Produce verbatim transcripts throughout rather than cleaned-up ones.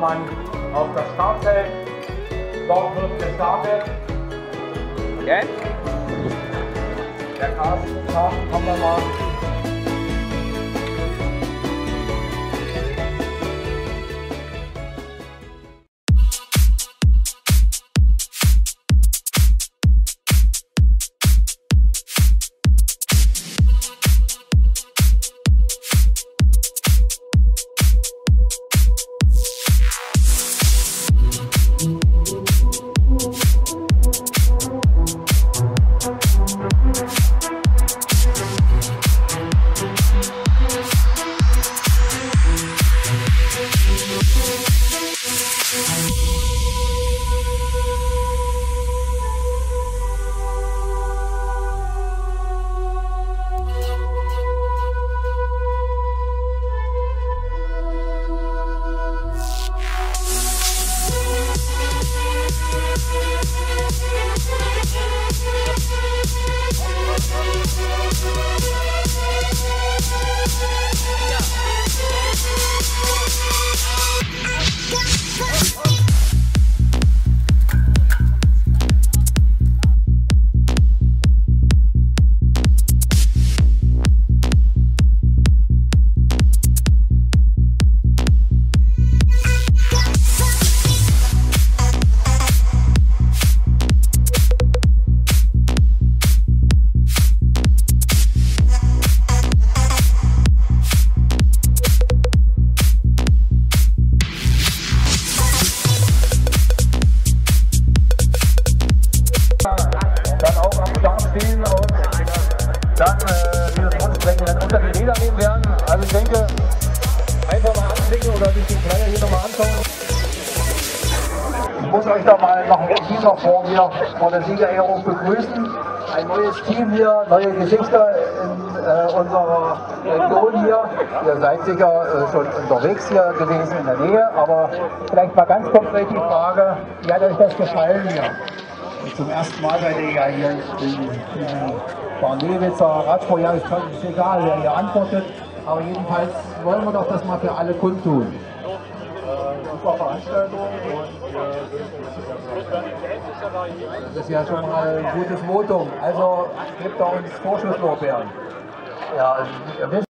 Heißmann auf das Startfeld. Dort wird gestartet. Okay. Der Carsten, Carsten, kommen wir mal. Dann äh, die das Rundstrecken dann unter die Räder nehmen werden. Also ich denke, einfach mal anklicken oder sich den Flyer hier nochmal anschauen. Ich muss euch da mal noch ein Team vor mir vor der Siegerehrung begrüßen. Ein neues Team hier, neue Gesichter in äh, unserer Region hier. Ihr seid sicher äh, schon unterwegs hier gewesen in der Nähe, aber vielleicht mal ganz konkret die Frage, wie hat euch das gefallen hier? Zum ersten Mal seid ihr ja hier in Barnewitzer Radsport. Ja, ist egal, wer hier antwortet, aber jedenfalls wollen wir doch das mal für alle kundtun. Äh, super Veranstaltung und äh, das ist ja schon mal ein gutes Votum. Also gebt da uns Vorschusslorbeeren. Ja, ihr wisst.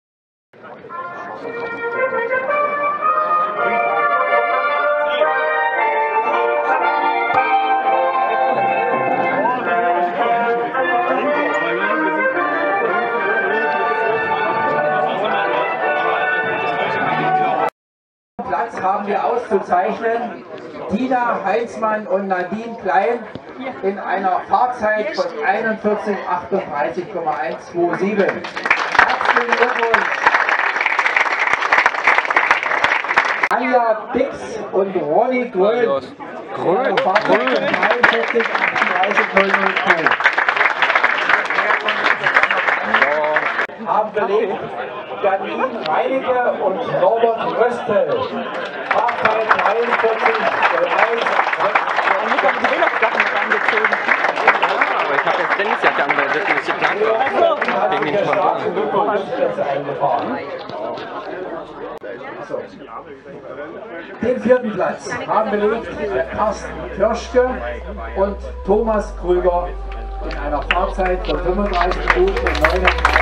Platz haben wir auszuzeichnen Dina Heißmann und Nadine Klein in einer Fahrzeit von einundvierzig achtunddreißig Komma hundertsiebenundzwanzig. Herzlichen Glückwunsch! Anja Bix und Ronny Grön. Grön. dreiundvierzig achtunddreißig null null zwei. Haben belegt Janine Reinecke und Norbert Röstel. Fahrzeit dreiundvierzig eins. Aber ich habe jetzt Tennisjacke an, weil das ist geplant war. Wegen den Sponsoren. eingefahren. Den vierten Platz haben belegt Carsten Kirschke und Thomas Krüger in einer Fahrzeit von fünfunddreißig Minuten und neununddreißig.